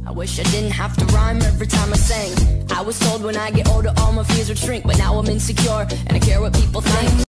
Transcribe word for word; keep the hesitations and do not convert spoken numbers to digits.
I wish I didn't have to rhyme every time I sang. I was told when I get older all my fears would shrink, but now I'm insecure and I care what people think.